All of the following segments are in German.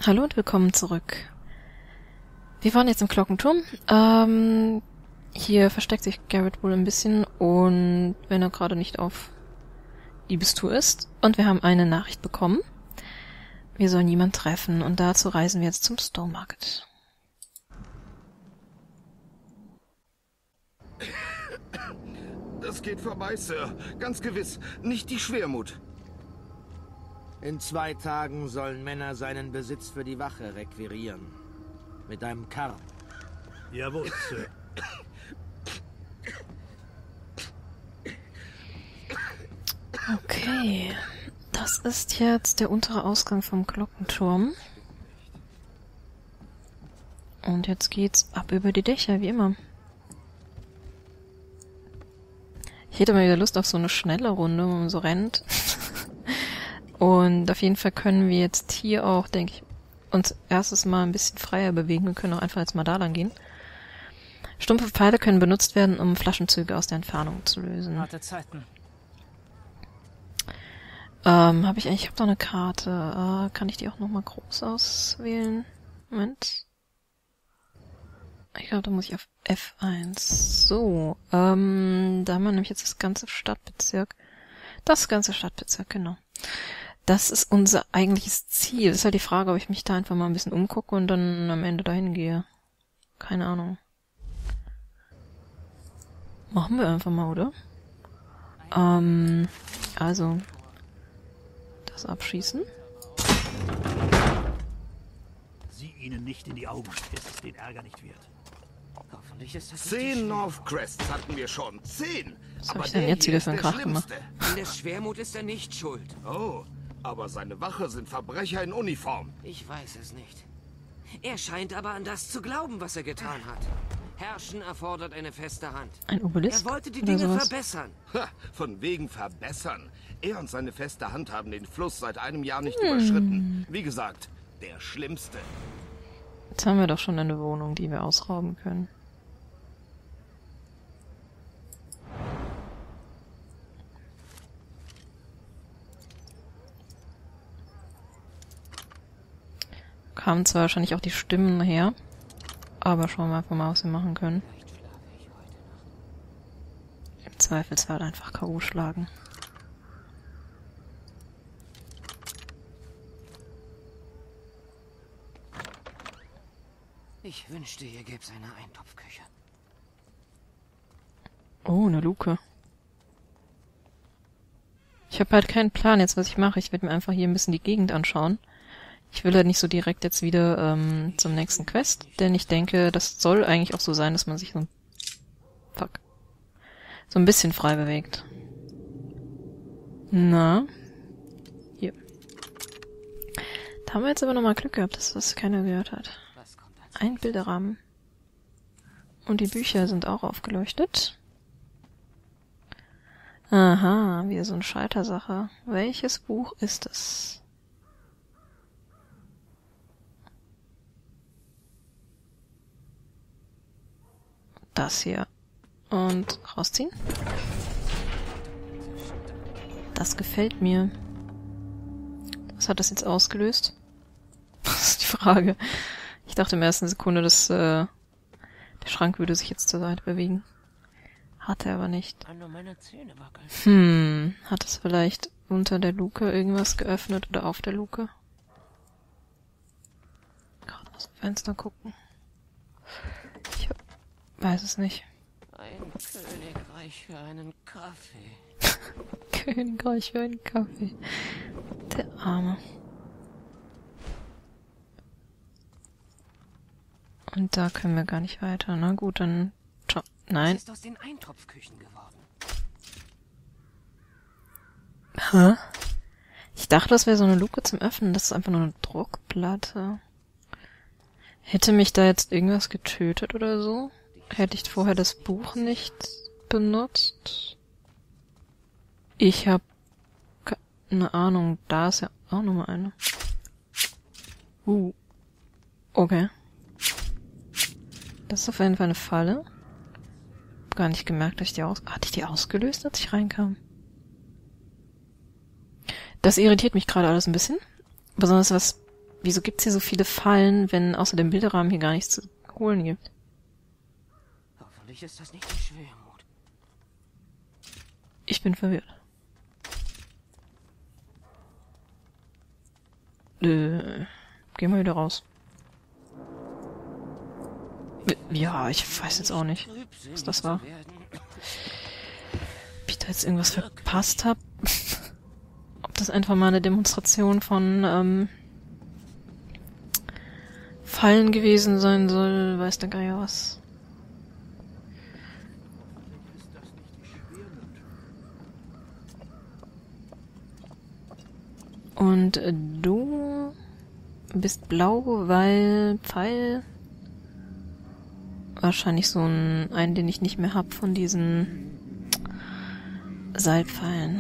Hallo und willkommen zurück. Wir waren jetzt im Glockenturm. Hier versteckt sich Garrett wohl ein bisschen und wenn er gerade nicht auf Diebestour ist. Und wir haben eine Nachricht bekommen. Wir sollen jemanden treffen und dazu reisen wir jetzt zum Stone Market. Das geht vorbei, Sir. Ganz gewiss. Nicht die Schwermut. In 2 Tagen sollen Männer seinen Besitz für die Wache requirieren. Mit einem Karren. Jawohl, Sir. Okay. Das ist jetzt der untere Ausgang vom Glockenturm. Und jetzt geht's ab über die Dächer, wie immer. Ich hätte mal wieder Lust auf so eine schnelle Runde, wo man so rennt. Und auf jeden Fall können wir jetzt hier auch, denke ich, uns erstes Mal ein bisschen freier bewegen. Wir können auch einfach jetzt mal da lang gehen. Stumpfe Pfeile können benutzt werden, um Flaschenzüge aus der Entfernung zu lösen. Harte Zeiten. Ich habe doch eine Karte. Kann ich die auch nochmal groß auswählen? Moment. Ich glaube, da muss ich auf F1. So, da haben wir nämlich jetzt das ganze Stadtbezirk. Das ganze Stadtbezirk, genau. Das ist unser eigentliches Ziel. Ist halt die Frage, ob ich mich da einfach mal ein bisschen umgucke und dann am Ende dahin gehe. Keine Ahnung. Machen wir einfach mal, oder? Also das abschießen. Sieh ihnen nicht in die Augen, bis es den Ärger nicht wird. Hoffentlich ist das 10 North Crests hatten wir schon. 10! Was habe ich denn jetzt wieder für einen Krach gemacht? An der Schwermut ist er nicht schuld. Oh, aber seine Wache sind Verbrecher in Uniform. Ich weiß es nicht. Er scheint aber an das zu glauben, was er getan hat. Herrschen erfordert eine feste Hand. Ein Obelisk? Er wollte die oder Dinge sowas? verbessern. Ha, von wegen verbessern. Er und seine feste Hand haben den Fluss seit einem Jahr nicht überschritten. Wie gesagt, der Schlimmste. Jetzt haben wir doch schon eine Wohnung, die wir ausrauben können. Kamen zwar wahrscheinlich auch die Stimmen her, aber schauen wir einfach mal, was wir machen können. Im Zweifelsfall einfach K.O. schlagen. Ich wünschte, hier gäbe es eine Eintopfküche. Oh, eine Luke. Ich habe halt keinen Plan jetzt, was ich mache. Ich werde mir einfach hier ein bisschen die Gegend anschauen. Ich will halt nicht so direkt jetzt wieder zum nächsten Quest, denn ich denke, das soll eigentlich auch so sein, dass man sich so ein bisschen frei bewegt. Na? Hier. Da haben wir jetzt aber nochmal Glück gehabt, dass das keiner gehört hat. Ein Bilderrahmen. Und die Bücher sind auch aufgeleuchtet. Aha, wieder so eine Scheitersache. Welches Buch ist es? Das hier. Und rausziehen. Das gefällt mir. Was hat das jetzt ausgelöst? Das ist die Frage. Ich dachte im ersten Sekunde, dass der Schrank würde sich jetzt zur Seite bewegen. Hat er aber nicht. Hat es vielleicht unter der Luke irgendwas geöffnet oder auf der Luke? Gerade aus dem Fenster gucken. Ich weiß es nicht. Ein Königreich für einen Kaffee. Königreich für einen Kaffee. Der Arme. Und da können wir gar nicht weiter. Na gut, dann... Nein. Was ist aus den Eintopfküchen geworden? Hä? Ich dachte, das wäre so eine Luke zum Öffnen. Das ist einfach nur eine Druckplatte. Hätte mich da jetzt irgendwas getötet oder so? Hätte ich vorher das Buch nicht benutzt? Ich habe keine Ahnung. Da ist ja auch nochmal eine. Okay. Das ist auf jeden Fall eine Falle. Gar nicht gemerkt, dass ich hatte ich die ausgelöst, als ich reinkam? Das irritiert mich gerade alles ein bisschen. Besonders was Wieso gibt's hier so viele Fallen, wenn außer dem Bilderrahmen hier gar nichts zu holen gibt? Hoffentlich ist das nicht die Schwermut. Ich bin verwirrt. Geh mal wieder raus. Ja, ich weiß jetzt auch nicht, was das war. Ob ich da jetzt irgendwas verpasst habe? Ob das einfach mal eine Demonstration von Fallen gewesen sein soll, weiß der Geier was. Und du bist blau, weil Pfeil wahrscheinlich so einen, den ich nicht mehr hab von diesen Seilpfeilen.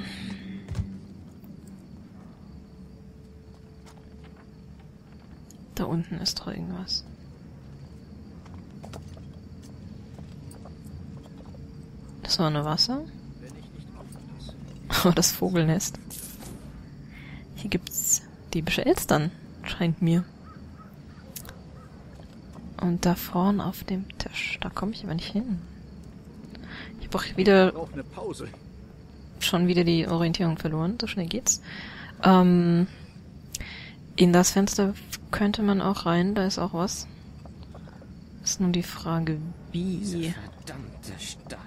Da unten ist doch irgendwas. Das war nur Wasser? Oh, das Vogelnest. Hier gibt's diebische Elstern, scheint mir. Und da vorne auf dem Tisch, da komme ich aber nicht hin. Ich habe auch wieder schon wieder die Orientierung verloren, so schnell geht's. In das Fenster könnte man auch rein, da ist auch was. Ist nun die Frage, wie. Diese verdammte Stadt.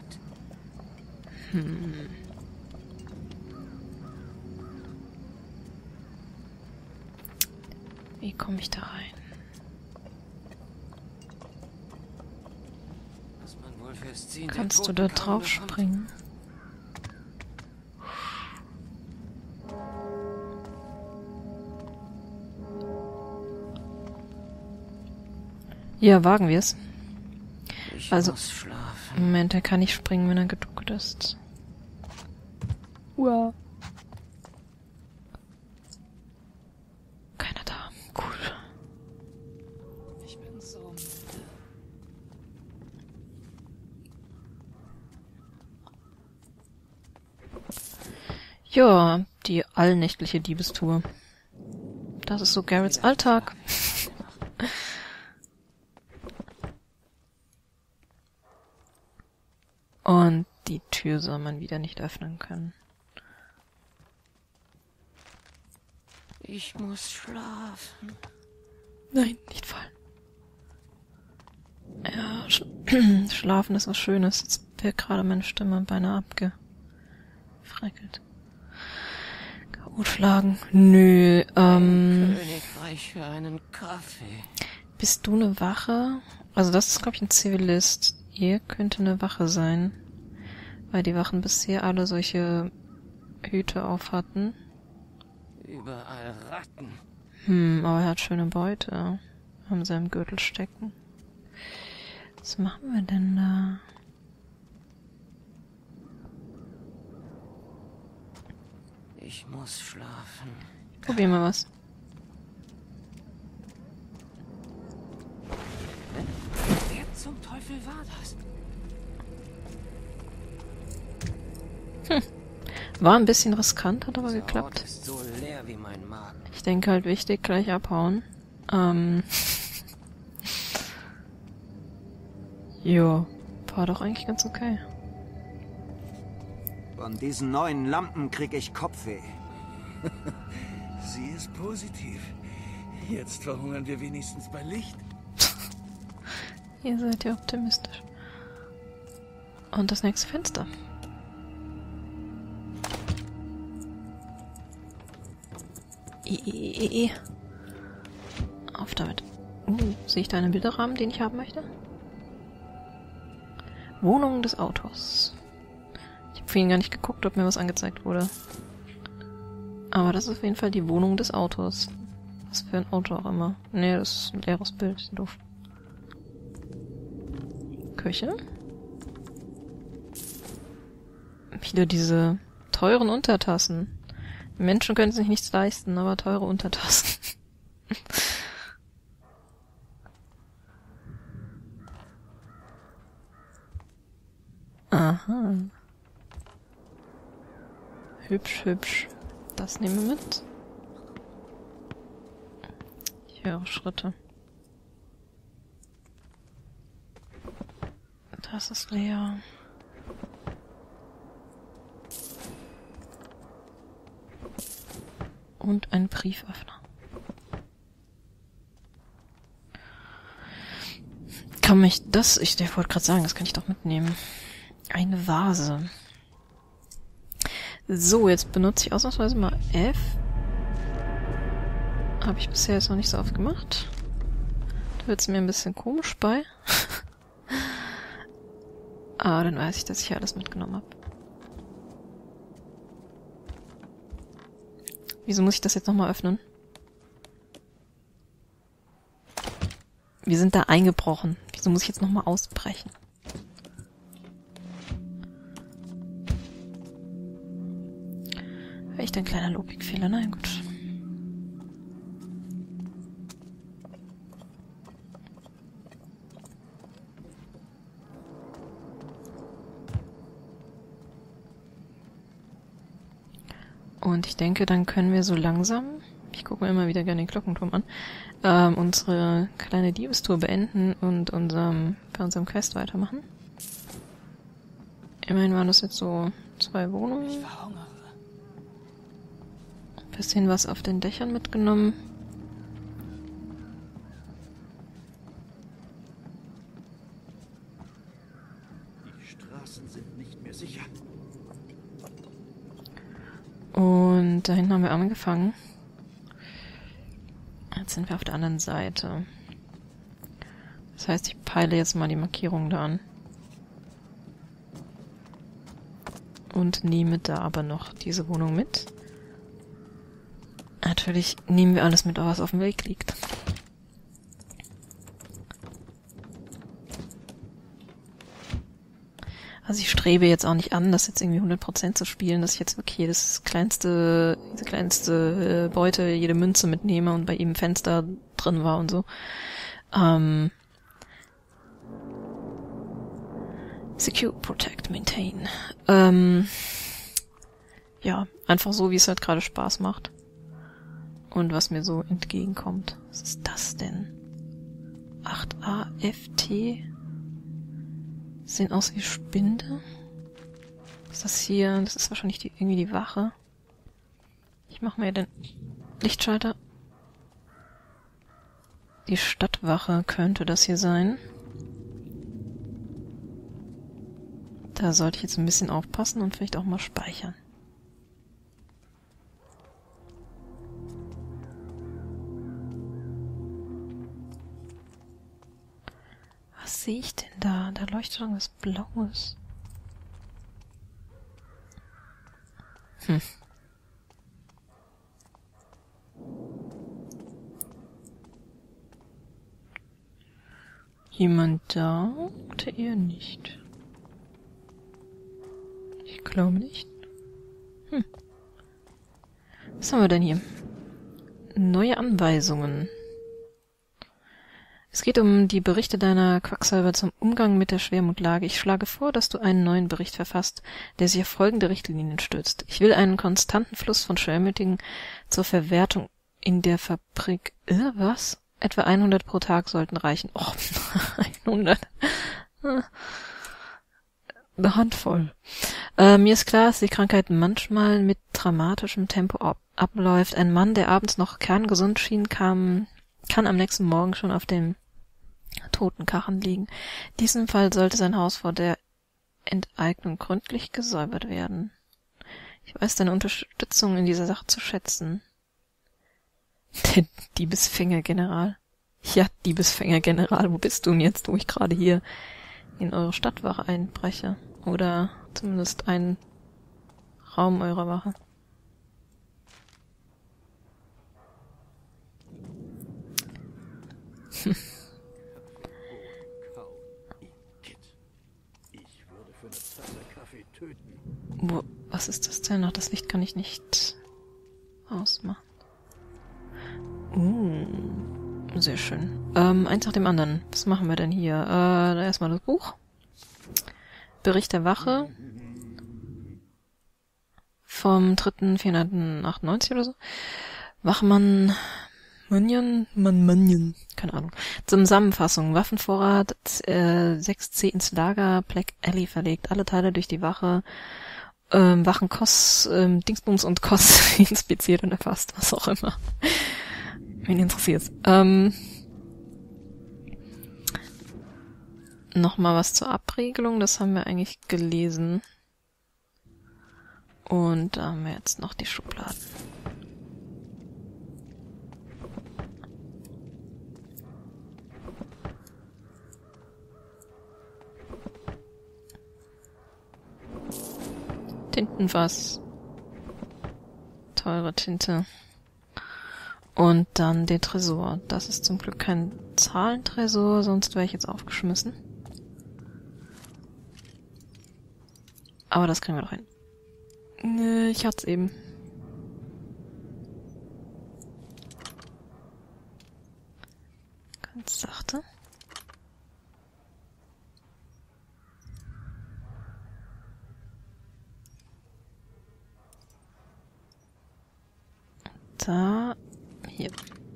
Wie komme ich da rein? Was man wohl fürs Ziehen der Kannst du da Toten kaum drauf bekommt. springen? Ja, wagen wir es. Ich Also- muss schlafen. Moment, er kann nicht springen, wenn er geduckt ist. Wow. Keiner da. Cool. Ich bin so müde. Ja, die allnächtliche Diebestour. Das ist so Garretts Alltag. Und die Tür soll man wieder nicht öffnen können. Ich muss schlafen. Nein, nicht fallen. Ja, Schlafen ist was Schönes. Jetzt wird gerade meine Stimme beinahe abgefreckelt. K.O. schlagen. Nö, Königreich für einen Kaffee. bist du eine Wache? Also das ist, glaube ich, ein Zivilist. Ihr könnte eine Wache sein. Weil die Wachen bisher alle solche Hüte auf hatten. Überall Ratten. Aber er hat schöne Beute. Haben sie im Gürtel stecken. Was machen wir denn da? Ich muss schlafen. Probier mal was. Wer zum Teufel war das? War ein bisschen riskant, hat aber Der Ort geklappt. ist so leer wie mein Magen. Ich denke halt wichtig, gleich abhauen. Jo, war doch eigentlich ganz okay. Von diesen neuen Lampen krieg ich Kopfweh. Sie ist positiv. Jetzt verhungern wir wenigstens bei Licht. Ihr seid ja optimistisch. Und das nächste Fenster. Auf damit. Sehe ich da einen Bilderrahmen, den ich haben möchte? Wohnung des Autors. Ich habe vorhin gar nicht geguckt, ob mir was angezeigt wurde. Aber das ist auf jeden Fall die Wohnung des Autors. Was für ein Auto auch immer. Nee, das ist ein leeres Bild. Doof. Küche. Wieder diese teuren Untertassen. Die Menschen können sich nichts leisten, aber teure Untertassen. Aha. Hübsch, hübsch. Das nehmen wir mit. Ich höre Schritte. Das ist leer. Und ein Brieföffner. Kann mich das... Ich wollte gerade sagen, das kann ich doch mitnehmen. Eine Vase. So, jetzt benutze ich ausnahmsweise mal F. Habe ich bisher jetzt noch nicht so oft gemacht. Da wird es mir ein bisschen komisch bei. Aber dann weiß ich, dass ich hier alles mitgenommen habe. Wieso muss ich das jetzt nochmal öffnen? Wir sind da eingebrochen. Wieso muss ich jetzt nochmal ausbrechen? Echt ein kleiner Logikfehler, na gut. Und ich denke, dann können wir so langsam, ich gucke mir immer wieder gerne den Glockenturm an, unsere kleine Diebestour beenden und bei unserem Quest weitermachen. Immerhin waren das jetzt so 2 Wohnungen. Ich verhungere. Bisschen was auf den Dächern mitgenommen. Die Straßen sind nicht mehr sicher. Und da hinten haben wir angefangen. Jetzt sind wir auf der anderen Seite. Das heißt, ich peile jetzt mal die Markierung da an. Und nehme da aber noch diese Wohnung mit. Natürlich nehmen wir alles mit, was auf dem Weg liegt. Also ich strebe jetzt auch nicht an, das jetzt irgendwie 100% zu spielen, dass ich jetzt wirklich diese kleinste Beute, jede Münze mitnehme und bei jedem Fenster drin war und so. Secure, Protect, Maintain. Ja, einfach so, wie es halt gerade Spaß macht. Und was mir so entgegenkommt. Was ist das denn? 8AFT? Sehen aus wie Spinde. Was ist das hier? Das ist wahrscheinlich irgendwie die Wache. Ich mache mir den Lichtschalter. Die Stadtwache könnte das hier sein. Da sollte ich jetzt ein bisschen aufpassen und vielleicht auch mal speichern. Was sehe ich denn da? Da leuchtet irgendwas Blaues. Jemand da? Oder eher nicht? Ich glaube nicht. Was haben wir denn hier? Neue Anweisungen. Es geht um die Berichte deiner Quacksalber zum Umgang mit der Schwermutlage. Ich schlage vor, dass du einen neuen Bericht verfasst, der sich auf folgende Richtlinien stützt. Ich will einen konstanten Fluss von Schwermütigen zur Verwertung in der Fabrik. Was? Etwa 100 pro Tag sollten reichen. Oh, 100. Eine Handvoll. Mir ist klar, dass die Krankheit manchmal mit dramatischem Tempo abläuft. Ein Mann, der abends noch kerngesund schien, kann am nächsten Morgen schon auf dem toten Karren liegen. In diesem Fall sollte sein Haus vor der Enteignung gründlich gesäubert werden. Ich weiß deine Unterstützung in dieser Sache zu schätzen. Der Diebesfänger-General. Ja, Diebesfänger-General, wo bist du denn jetzt, wo ich gerade hier in eure Stadtwache einbreche? Oder zumindest einen Raum eurer Wache. Ich würde für eine Tasse Kaffee töten. Was ist das denn? Ach, das Licht kann ich nicht ausmachen. Sehr schön. Eins nach dem anderen. Was machen wir denn hier? Erstmal das Buch. Bericht der Wache. Vom 3.498 oder so. Wachmann Mannion. Keine Ahnung. Zusammenfassung. Waffenvorrat 6C ins Lager, Black Alley verlegt. Alle Teile durch die Wache, Wachen Koss, Dingsbums und Koss inspiziert und erfasst. Was auch immer. Wen interessiert's. Nochmal was zur Abregelung. Das haben wir eigentlich gelesen. Und da haben wir jetzt noch die Schubladen. Tintenfass. Teure Tinte. Und dann den Tresor. Das ist zum Glück kein Zahlentresor, sonst wäre ich jetzt aufgeschmissen. Aber das kriegen wir doch hin. Ich hat's eben. Ganz sachte. Da. Hier.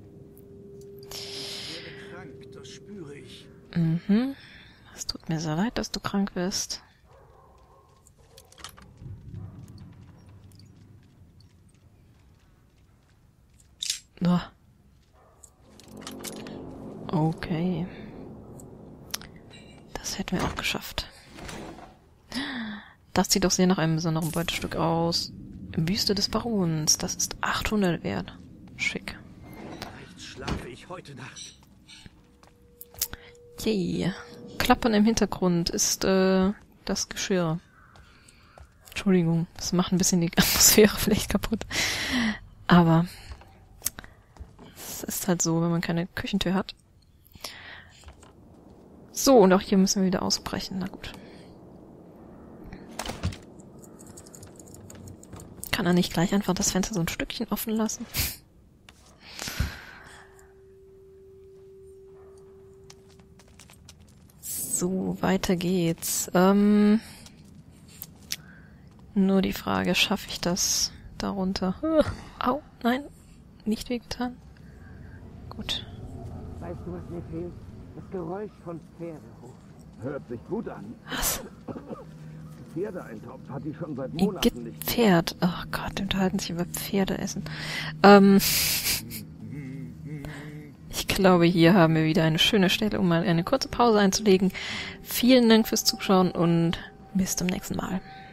Krank, das spüre ich. Mhm. Es tut mir sehr leid, dass du krank wirst. Oh. Okay. Das hätten wir auch geschafft. Das sieht doch sehr nach einem besonderen Beutestück aus. Wüste des Barons. Das ist 800 wert. Schick. Vielleicht schlafe ich heute Nacht. Yay. Klappern im Hintergrund ist das Geschirr. Entschuldigung, das macht ein bisschen die Atmosphäre vielleicht kaputt. Aber es ist halt so, wenn man keine Küchentür hat. So, und auch hier müssen wir wieder ausbrechen. Na gut. Kann er nicht gleich einfach das Fenster so ein Stückchen offen lassen? So, weiter geht's. Nur die Frage, schaffe ich das darunter? Au, nein, nicht wehgetan. Gut. Weißt du, was mir fehlt? Das Geräusch von Pferdehof. Hört sich gut an. Was? Pferdeeintopf hat die schon seit Ein Monaten nicht. Pferd. Ach Gott, unterhalten sich über Pferde essen. Ich glaube, hier haben wir wieder eine schöne Stelle, um mal eine kurze Pause einzulegen. Vielen Dank fürs Zuschauen und bis zum nächsten Mal.